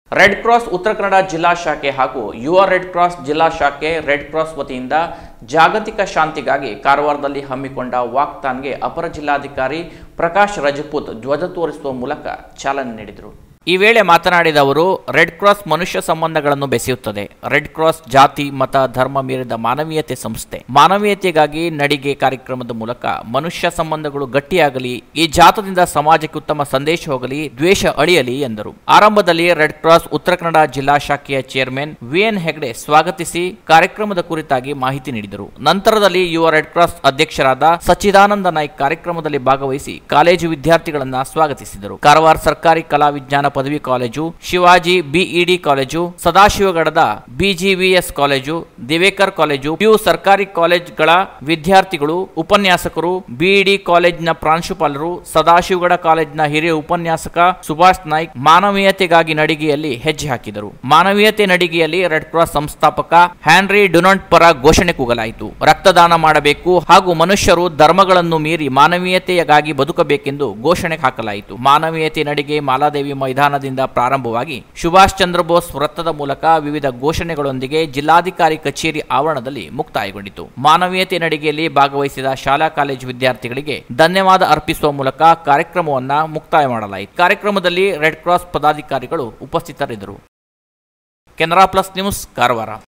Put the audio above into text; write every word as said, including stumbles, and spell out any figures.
Red cross Uttara Kannada ಜಿಲ್ಲಾ ಶಾಖೆ ಹಾಗೂ ಯುವ ರೆಡ್ ಕ್ರಾಸ್ ಜಿಲ್ಲಾ ಶಾಖೆ ರೆಡ್ ಕ್ರಾಸ್ ವತಿಯಿಂದ ಜಾಗತಿಕ ಶಾಂತಿಗಾಗಿ ಕಾರವಾರದಲ್ಲಿ ಹಮ್ಮಿಕೊಂಡ ವಾಕ್ಥಾನ್ಗೆ ಅಪರ ಜಿಲ್ಲಾಧಿಕಾರಿ ಪ್ರಕಾಶ್ ರಜಪೂತ್ ಧ್ವಜ ತೋರಿಸುವ ಮೂಲಕ ಚಾಲನೆ ನೀಡಿದರು. ಈ ವೇಳೆ ಮಾತನಾಡಿದ ಅವರು, ರೆಡ್ ಕ್ರಾಸ್ ಮನುಷ್ಯ ಸಂಬಂಧಗಳನ್ನು ಬೆಸೆಯುತ್ತದೆ. ರೆಡ್ ಕ್ರಾಸ್ ಜಾತಿ, ಮತ, ಧರ್ಮ ಮೀರಿದ ಮಾನವೀಯತೆ ಸಂಸ್ಥೆ. ಮಾನವೀಯತೆಗಾಗಿ ನಡಿಗೆ ಕಾರ್ಯಕ್ರಮದ ಮೂಲಕ ಮನುಷ್ಯ ಸಂಬಂಧಗಳು ಗಟ್ಟಿಯಾಗಲಿ, ಈ ಜಾಥಾದಿಂದ ಸಮಾಜಕ್ಕೆ ಉತ್ತಮ ಸಂದೇಶ ಹೋಗಲಿ, ದ್ವೇಷ ಅಳಿಯಲಿ ಎಂದರು. ಆರಂಭದಲ್ಲಿ ರೆಡ್ ಕ್ರಾಸ್ ಉತ್ತರ ಕನ್ನಡ ಜಿಲ್ಲಾ ಶಾಖೆಯ ಚೇರ್ಮನ್ ವಿ ಎನ್ ಹೆಗ್ಡೆ ಸ್ವಾಗತಿಸಿ ಕಾರ್ಯಕ್ರಮದ ಕುರಿತಾಗಿ ಮಾಹಿತಿ ನೀಡಿದರು. ನಂತರದಲ್ಲಿ ಯುವ ರೆಡ್ ಕ್ರಾಸ್ ಅಧ್ಯಕ್ಷರಾದ ಸಚ್ಚಿದಾನಂದ ನಾಯ್ಕ್ ಕಾರ್ಯಕ್ರಮದಲ್ಲಿ ಭಾಗವಹಿಸಿ ಕಾಲೇಜು ವಿದ್ಯಾರ್ಥಿಗಳನ್ನ ಸ್ವಾಗತಿಸಿದರು. ಕಾರವಾರ ಸರ್ಕಾರಿ ಕಲಾ ವಿಜ್ಞಾನ ಪದವಿ ಕಾಲೇಜು, ಶಿವಾಜಿ ಬಿಇಡಿ ಕಾಲೇಜು, ಸದಾಶಿವಗಡದ BGVS college, Divekar college, PU ಸರ್ಕಾರಿ ಕಾಲೇಜ್ಗಳ ವಿದ್ಯಾರ್ಥಿಗಳು, ಉಪನ್ಯಾಸಕರು, ಬಿಇಡಿ ಕಾಲೇಜಿನ ಪ್ರಾಂಶುಪಾಲರು, ಸದಾಶಿವಗಡ ಕಾಲೇಜಿನ ಹಿರಿಯ ಉಪನ್ಯಾಸಕ ಸುಭಾಷ್ ನಾಯ್ಕ್ ಮಾನವೀಯತೆಗಾಗಿ ನಡಿಗೆಯಲ್ಲಿ ಹೆಜ್ಜೆ ಹಾಕಿದರು. ಮಾನವೀಯತೆ ನಡಿಗೆಯಲ್ಲಿ ರೆಡ್ ಕ್ರಾಸ್ ಸಂಸ್ಥಾಪಕ ಹ್ಯಾನ್ರಿ ಡುನಾಂಟ್ ಪರ ಘೋಷಣೆ ಕೂಗಲಾಯಿತು. ರಕ್ತದಾನ ಮಾಡಬೇಕು ಹಾಗೂ ಮನುಷ್ಯರು ಧರ್ಮಗಳನ್ನು ಮೀರಿ ಮಾನವೀಯತೆಯಾಗಿ ಬದುಕಬೇಕೆಂದು ಘೋಷಣೆ ಹಾಕಲಾಯಿತು. ಮಾನವೀಯತೆ ನಡಿಗೆ ಮಾಲಾದೇವಿ ಮೈದಾನದಿಂದ ಪ್ರಾರಂಭವಾಗಿ ಸುಭಾಷ್ ಚಂದ್ರ ಬೋಸ್ ವೃತ್ತದ ಮೂಲಕ ವಿವಿಧ ಘೋಷಣೆಗಳೊಂದಿಗೆ ಜಿಲ್ಲಾಧಿಕಾರಿ ಕಚೇರಿ ಆವರಣದಲ್ಲಿ ಮುಕ್ತಾಯಗೊಂಡಿತು. ಮಾನವೀಯತೆ ನಡಿಗೆಯಲ್ಲಿ ಭಾಗವಹಿಸಿದ ಶಾಲಾ ಕಾಲೇಜು ವಿದ್ಯಾರ್ಥಿಗಳಿಗೆ ಧನ್ಯವಾದ ಅರ್ಪಿಸುವ ಮೂಲಕ ಕಾರ್ಯಕ್ರಮವನ್ನು ಮುಕ್ತಾಯ ಮಾಡಲಾಯಿತು. ಕಾರ್ಯಕ್ರಮದಲ್ಲಿ ರೆಡ್ ಕ್ರಾಸ್ ಪದಾಧಿಕಾರಿಗಳು ಉಪಸ್ಥಿತರಿದ್ದರು. Canara plus news, Karwar.